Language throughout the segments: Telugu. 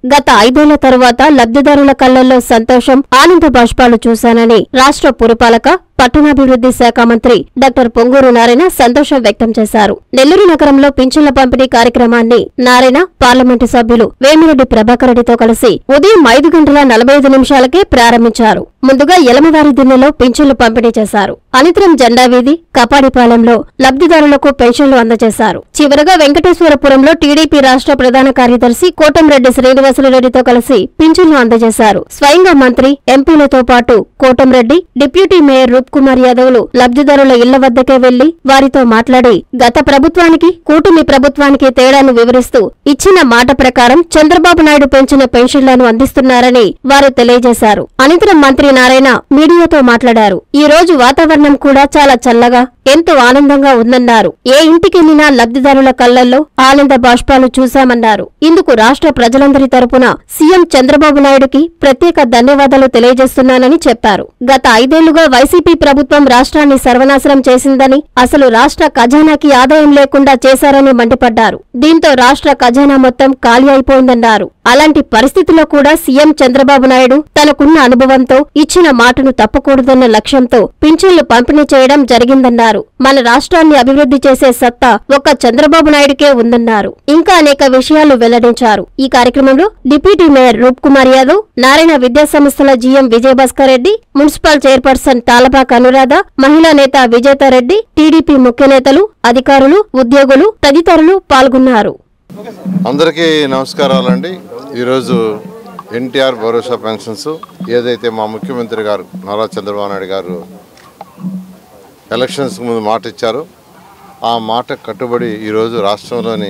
గత 5 ఏళ్ల తరువాత లబ్ధిదారుల కళ్లల్లో సంతోషం, ఆనంద బాష్పాలు చూశానని రాష్ట్ర పురపాలక పట్టణాభివృద్ధి శాఖ మంత్రి డాక్టర్ పొంగూరు నారాయణ సంతోషం వ్యక్తం చేశారు. నెల్లూరు నగరంలో పింఛన్ల పంపిణీ కార్యక్రమాన్ని నారాయణ పార్లమెంటు సభ్యులు వేమిరెడ్డి ప్రభాకర్ రెడ్డితో కలిసి ఉదయం 5:45 ప్రారంభించారు. ముందుగా యలమవారి దిన్నెలో పింఛన్లు పంపిణీ చేశారు. అనంతరం జెండావీధి, కపాడిపాలెంలో లబ్ధిదారులకు పెన్షన్లు అందజేశారు. చివరగా వెంకటేశ్వరపురంలో టీడీపీ రాష్ట్ర ప్రధాన కార్యదర్శి కోటంరెడ్డి శ్రీనివాసులురెడ్డితో కలిసి పింఛన్లు అందజేశారు. స్వయంగా మంత్రి, ఎంపీలతో పాటు కోటంరెడ్డి, డిప్యూటీ మేయర్ రూప్కుమార్ యాదవ్లు లబ్ధిదారుల ఇళ్ల వద్దకే వెళ్లి వారితో మాట్లాడి గత ప్రభుత్వానికి, కూటమి ప్రభుత్వానికి తేడాను వివరిస్తూ ఇచ్చిన మాట ప్రకారం చంద్రబాబు నాయుడు పెంచిన పెన్షన్లను అందిస్తున్నారని వారు తెలియజేశారు. అనంతరం మంత్రి నారాయణ మీడియాతో మాట్లాడారు. ఈ రోజు వాతావరణం కూడా చాలా చల్లగా, ఎంతో ఆనందంగా ఉందన్నారు. ఏ ఇంటికెళ్లినా లబ్ధిదారుల కళ్లల్లో ఆనంద బాష్పాలు చూశామన్నారు. ఇందుకు రాష్ట్ర ప్రజలందరి తరపున సీఎం చంద్రబాబు నాయుడుకి ప్రత్యేక ధన్యవాదాలు తెలియజేస్తున్నానని చెప్పారు. గత 5 ఏళ్లుగా వైసీపీ ప్రభుత్వం రాష్ట్రాన్ని సర్వనాశనం చేసిందని, అసలు రాష్ట్ర ఖజానాకి ఆదాయం లేకుండా చేశారని మండిపడ్డారు. దీంతో రాష్ట్ర ఖజానా మొత్తం ఖాళీ అయిపోయిందన్నారు. అలాంటి పరిస్థితిలో కూడా సీఎం చంద్రబాబు నాయుడు తనకున్న అనుభవంతో ఇచ్చిన మాటను తప్పకూడదన్న లక్ష్యంతో పింఛన్లు పంపిణీ చేయడం జరిగిందన్నారు. మన రాష్ట్రాన్ని అభివృద్ధి చేసే సత్తా ఒక్క చంద్రబాబు నాయుడుకే ఉందన్నారు. ఇంకా అనేక విషయాలు వెల్లడించారు. ఈ కార్యక్రమంలో డిప్యూటీ మేయర్ రూప్కుమార్ యాదవ్, నారాయణ విద్యా సంస్థల GM Vijayabhaskar Reddy, municipal chairperson Talapaka Anuradha, మహిళా నేత విజేతారెడ్డి, టీడీపీ ముఖ్య నేతలు, అధికారులు, ఉద్యోగులు తదితరులు పాల్గొన్నారు. అందరికీ నమస్కారాలండి. ఈరోజు ఎన్టీఆర్ భరోసా పెన్షన్స్ ఏదైతే మా ముఖ్యమంత్రి గారు నారా చంద్రబాబు నాయుడు గారు ఎలక్షన్స్ ముందు మాట ఇచ్చారో ఆ మాట కట్టుబడి ఈరోజు రాష్ట్రంలోని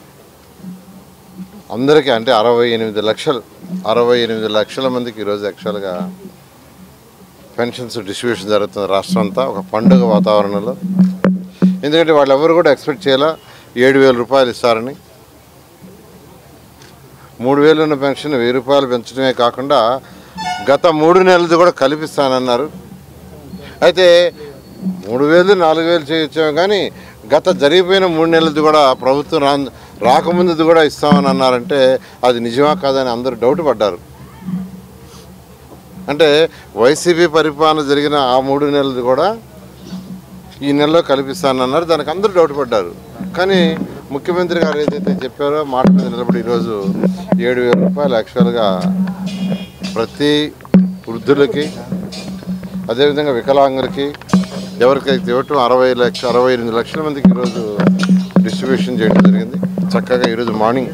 అందరికీ అంటే 68 లక్షల మందికి ఈరోజు యాక్చువల్గా పెన్షన్స్ డిస్ట్రిబ్యూషన్ జరుగుతుంది రాష్ట్రం అంతా ఒక పండుగ వాతావరణంలో. ఎందుకంటే వాళ్ళెవరు కూడా ఎక్స్పెక్ట్ చేయాల 7,000 రూపాయలు ఇస్తారని. 3,000 ఉన్న పెన్షన్ 1,000 రూపాయలు పెంచడమే కాకుండా గత 3 నెలలది కూడా కల్పిస్తానన్నారు. అయితే 3,000 4,000 చేయొచ్చాము, కానీ గత జరిగిపోయిన 3 నెలలది కూడా ప్రభుత్వం రాకముందుది కూడా ఇస్తామని అన్నారంటే అది నిజమా కాదని అందరూ డౌట్ పడ్డారు. అంటే వైసీపీ పరిపాలన జరిగిన ఆ 3 నెలలది కూడా ఈ నెలలో కల్పిస్తానన్నారు. దానికి అందరూ డౌట్ పడ్డారు. కానీ ముఖ్యమంత్రి గారు ఏదైతే చెప్పారో మాట మీద నిలబడి ఈరోజు 7,000 రూపాయలు యాక్చువల్గా ప్రతి వృద్ధులకి, అదేవిధంగా వికలాంగులకి ఎవరికైతే ఇవ్వటం 68 లక్షల మందికి ఈరోజు డిస్ట్రిబ్యూషన్ చేయడం జరిగింది. చక్కగా ఈరోజు మార్నింగ్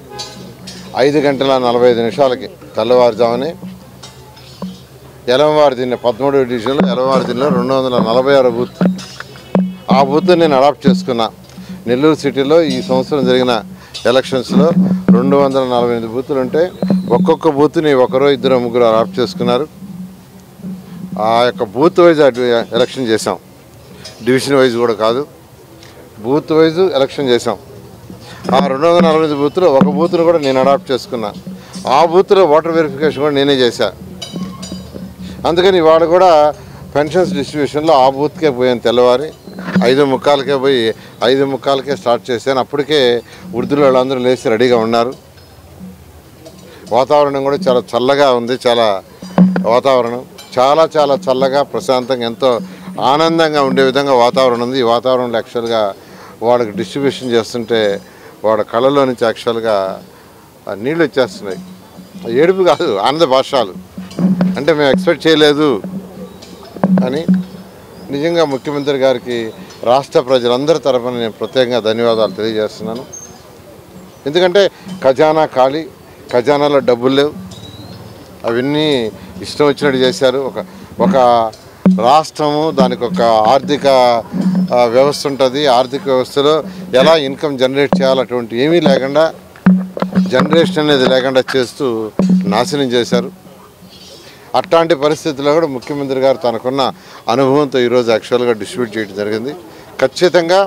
5:45 తెల్లవారుజామునే యలమవారి దిన్నె 13వ డివిజన్లో యలమవారి దిన్నెలో 246 బూత్, ఆ బూత్ నేను అడాప్ట్ చేసుకున్నా. నెల్లూరు సిటీలో ఈ సంవత్సరం జరిగిన ఎలక్షన్స్లో 248 బూతులు ఉంటే ఒక్కొక్క బూత్ని 1 2 3 అడాప్ట్ చేసుకున్నారు. ఆ యొక్క బూత్ వైజ్ ఎలక్షన్ చేసాం, డివిజన్ వైజ్ కూడా కాదు, బూత్ వైజ్ ఎలక్షన్ చేసాం. ఆ 248 బూత్లో ఒక బూత్ను కూడా నేను అడాప్ట్ చేసుకున్నా. ఆ బూత్లో ఓటర్ వెరిఫికేషన్ కూడా నేనే చేశా. అందుకని ఇవాళ కూడా పెన్షన్స్ డిస్ట్రిబ్యూషన్లో ఆ బూత్కే పోయాను. తెల్లవారి 5:45 పోయి 5:45 స్టార్ట్ చేశాను. అప్పటికే వృద్ధులు వాళ్ళందరూ లేచి రెడీగా ఉన్నారు. వాతావరణం కూడా చాలా చల్లగా ఉంది. వాతావరణం చాలా చల్లగా, ప్రశాంతంగా, ఎంతో ఆనందంగా ఉండే విధంగా వాతావరణం ఉంది. ఈ వాతావరణంలో యాక్చువల్గా వాళ్ళకి డిస్ట్రిబ్యూషన్ చేస్తుంటే వాళ్ళ కళ్ళలో నుంచి యాక్చువల్గా నీళ్ళు వచ్చేస్తున్నాయి. ఏడుపు కాదు, ఆనంద భాషాలు. అంటే మేము ఎక్స్పెక్ట్ చేయలేదు అని నిజంగా ముఖ్యమంత్రి గారికి రాష్ట్ర ప్రజలందరి తరఫున నేను ప్రత్యేకంగా ధన్యవాదాలు తెలియజేస్తున్నాను. ఎందుకంటే ఖజానా ఖాళీ, ఖజానాలో డబ్బులు లేవు, అవన్నీ ఇష్టం వచ్చినట్టు చేశారు. ఒక రాష్ట్రము, దానికి ఒక ఆర్థిక వ్యవస్థ ఉంటుంది. ఆర్థిక వ్యవస్థలో ఎలా ఇన్కమ్ జనరేట్ చేయాలి అటువంటి ఏమీ లేకుండా, జనరేషన్ అనేది లేకుండా చేస్తూ నాశనం చేశారు. అట్లాంటి పరిస్థితుల్లో కూడా ముఖ్యమంత్రి గారు తనకున్న అనుభవంతో ఈరోజు యాక్చువల్గా డిస్ట్రిబ్యూట్ చేయడం జరిగింది. ఖచ్చితంగా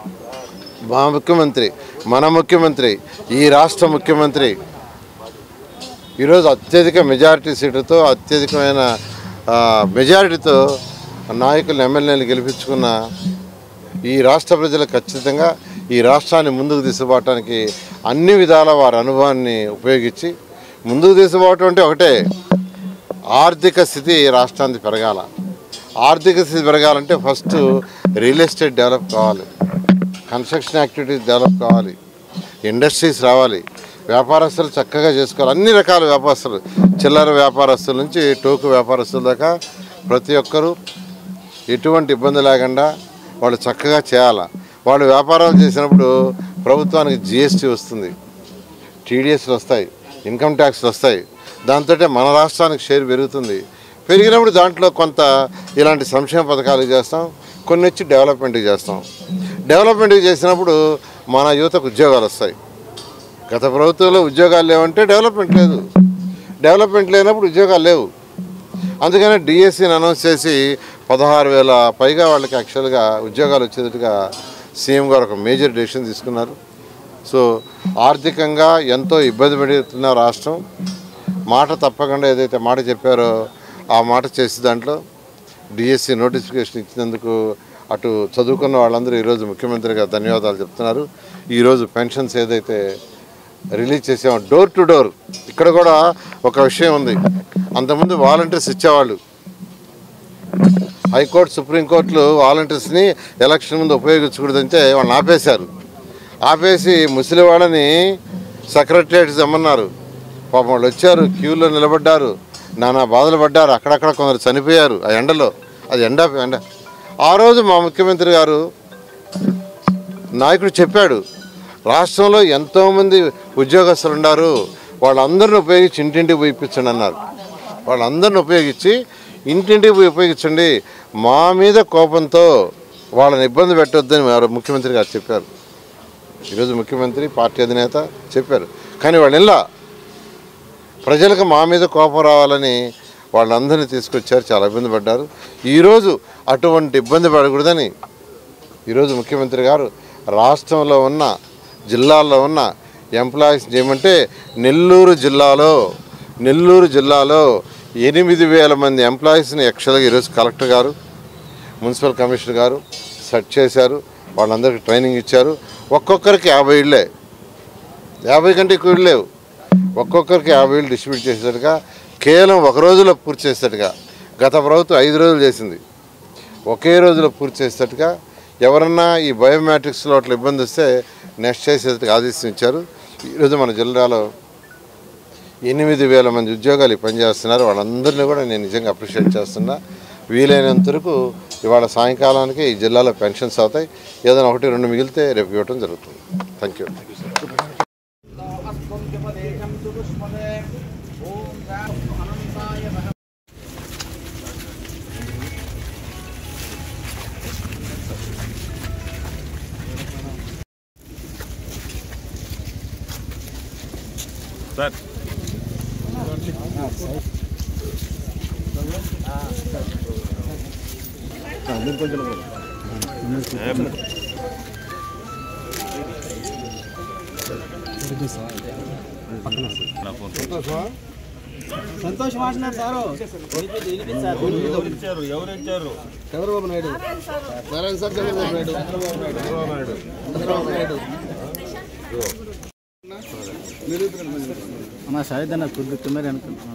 మన ముఖ్యమంత్రి, ఈ రాష్ట్ర ముఖ్యమంత్రి ఈరోజు అత్యధిక మెజారిటీ సీట్లతో, అత్యధికమైన మెజారిటీతో నాయకులు, ఎమ్మెల్యేలు గెలిపించుకున్న ఈ రాష్ట్ర ప్రజలు ఖచ్చితంగా ఈ రాష్ట్రాన్ని ముందుకు తీసుకుపోవడానికి అన్ని విధాల వారి అనుభవాన్ని ఉపయోగించి ముందుకు తీసుకుపోవటం అంటే ఒకటే, ఆర్థిక స్థితి రాష్ట్రానికి పెరగాల. ఆర్థిక స్థితి పెరగాలంటే ఫస్ట్ రియల్ ఎస్టేట్ డెవలప్ కావాలి, కన్స్ట్రక్షన్ యాక్టివిటీస్ డెవలప్ కావాలి, ఇండస్ట్రీస్ రావాలి, వ్యాపారస్తులు చక్కగా చేసుకోవాలి. అన్ని రకాల వ్యాపారస్తులు, చిల్లర వ్యాపారస్తుల నుంచి టోకు వ్యాపారస్తుల దాకా ప్రతి ఒక్కరూ ఎటువంటి ఇబ్బంది లేకుండా వాళ్ళు చక్కగా చేయాలి. వాళ్ళు వ్యాపారాలు చేసినప్పుడు ప్రభుత్వానికి జిఎస్టీ వస్తుంది, టీడీఎస్లు వస్తాయి, ఇన్కమ్ ట్యాక్స్లు వస్తాయి. దాంతో మన రాష్ట్రానికి షేర్ పెరుగుతుంది. పెరిగినప్పుడు దాంట్లో కొంత ఇలాంటి సంక్షేమ పథకాలు చేస్తాం, కొన్ని వచ్చి డెవలప్మెంట్కి చేస్తాం. డెవలప్మెంట్కి చేసినప్పుడు మన యువతకు ఉద్యోగాలు వస్తాయి. గత ప్రభుత్వంలో ఉద్యోగాలు లేవంటే డెవలప్మెంట్ లేదు, డెవలప్మెంట్ లేనప్పుడు ఉద్యోగాలు లేవు. అందుకనే డిఎస్సిని అనౌన్స్ చేసి 16,000 పైగా వాళ్ళకి యాక్చువల్గా ఉద్యోగాలు వచ్చేటట్టుగా సీఎం గారు ఒక మేజర్ డెసిషన్ తీసుకున్నారు. సో ఆర్థికంగా ఎంతో ఇబ్బంది పడుతున్న రాష్ట్రం మాట తప్పకుండా ఏదైతే మాట చెప్పారో ఆ మాట చేసి దాంట్లో డిఎస్సి నోటిఫికేషన్ ఇచ్చినందుకు అటు చదువుకున్న వాళ్ళందరూ ఈరోజు ముఖ్యమంత్రిగా ధన్యవాదాలు చెప్తున్నారు. ఈరోజు పెన్షన్స్ ఏదైతే రిలీజ్ చేసామో డోర్ టు డోర్, ఇక్కడ కూడా ఒక విషయం ఉంది. అంతకుముందు వాలంటీర్స్ ఇచ్చేవాళ్ళు, హైకోర్టు సుప్రీంకోర్టులు వాలంటీర్స్ని ఎలక్షన్ ముందు ఉపయోగించకూడదంటే వాళ్ళని ఆపేశారు. ఆపేసి ముసలి వాళ్ళని సెక్రటరియట్స్ తెమ్మన్నారు. పాపం వాళ్ళు వచ్చారు, క్యూలో నిలబడ్డారు, నానా బాధలు పడ్డారు. అక్కడక్కడ కొందరు చనిపోయారు ఆ ఎండలో. అది ఎండ. ఆ రోజు మా ముఖ్యమంత్రి గారు నాయకుడు చెప్పాడు, రాష్ట్రంలో ఎంతోమంది ఉద్యోగస్తులు ఉన్నారు, వాళ్ళందరిని ఉపయోగించి ఇంటింటికి పోయి ఇప్పించండి అన్నారు. వాళ్ళందరిని ఉపయోగించి ఇంటింటికి పోయి ఉపయోగించండి, మా మీద కోపంతో వాళ్ళని ఇబ్బంది పెట్టొద్దని ముఖ్యమంత్రి గారు చెప్పారు. ఈరోజు ముఖ్యమంత్రి పార్టీ అధినేత చెప్పారు. కానీ వాళ్ళు ఇలా ప్రజలకు మా మీద కోపం రావాలని వాళ్ళందరినీ తీసుకొచ్చారు, చాలా ఇబ్బంది పడ్డారు. ఈరోజు అటువంటి ఇబ్బంది పడకూడదని ఈరోజు ముఖ్యమంత్రి గారు రాష్ట్రంలో ఉన్న జిల్లాల్లో ఉన్న ఎంప్లాయీస్ చేయమంటే నెల్లూరు జిల్లాలో 8,000 మంది ఎంప్లాయీస్ని యాక్చువల్గా ఈరోజు కలెక్టర్ గారు, మున్సిపల్ కమిషనర్ గారు సెట్ చేశారు. వాళ్ళందరికీ ట్రైనింగ్ ఇచ్చారు. ఒక్కొక్కరికి 50 ఇళ్ళే, 50 కంటే ఎక్కువ ఇళ్ళు లేవు. ఒక్కొక్కరికి 50 ఇళ్ళు డిస్ట్రిబ్యూట్ చేసేట్టుగా, కేవలం ఒక రోజులో పూర్తి చేసేట్టుగా. గత ప్రభుత్వం 5 రోజులు చేసింది, ఒకే రోజులో పూర్తి చేసేట్టుగా. ఎవరన్నా ఈ బయోమెట్రిక్స్లో అట్లా ఇబ్బంది వస్తే నెక్స్ట్ చేసేట్టుగా ఆదేశం ఇచ్చారు. ఈరోజు మన జిల్లాలో 8,000 మంది ఉద్యోగాలు పనిచేస్తున్నారు. వాళ్ళందరినీ కూడా నేను నిజంగా అప్రిషియేట్ చేస్తున్నా. వీలైనంత వరకు ఇవాళ సాయంకాలానికి ఈ జిల్లాలో పెన్షన్స్ అవుతాయి. ఏదైనా 1-2 మిగిలితే రేపు ఇవ్వటం జరుగుతుంది. Thank you. సార్ సంతోష్ మాట్లాడు సారు. ఎవరు ఇచ్చారు? చంద్రబాబు నాయుడు. అమ్మా సాయిదన్న కుద్దు తుమ్మరి అనుకుంటున్నాను.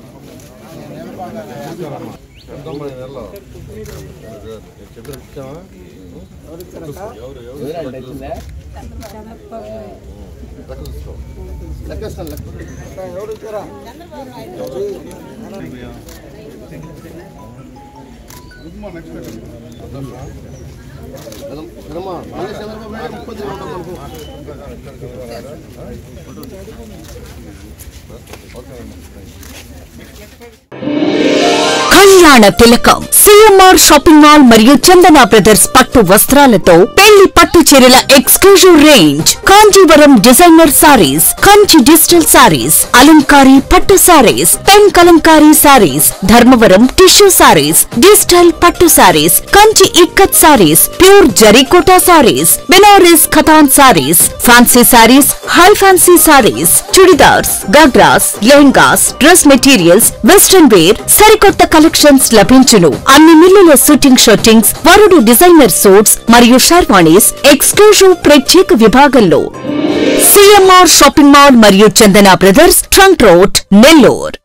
కళ్యాణ తిలకం సిఎంఆర్ షాపింగ్ మాల్ మరియు చందన బ్రదర్స్ పట్టు వస్త్రాలతో పెళ్లి పట్టు చీరల exclusive range, Kanjeevaram designer saris, Kanchi digital saris, అలంకారీ పట్టు saris, pen kalamkari saris, Dharmavaram tissue saris, digital పట్టు సారీస్, కంచి ఇక్కత్ సారీస్, ప్యూర్ జరీకోటా సారీస్, బెనారస్ ఖతాన్ saris, fancy saris, high fancy saris, churidars, ghagras, lehengas, dress materials, western wear, సరికొత్త కలెక్షన్స్ లభించును. అన్ని మిల్లుల షూటింగ్ షర్టింగ్స్, వరుడు డిజైనర్ సూట్స్ మరియు షర్వాణీస్ ఎక్స్క్లూజివ్ ప్రత్యేక విభాగంలో. సిఎంఆర్ షాపింగ్ మాల్ మరియు Chandana brothers trunk road Nellore.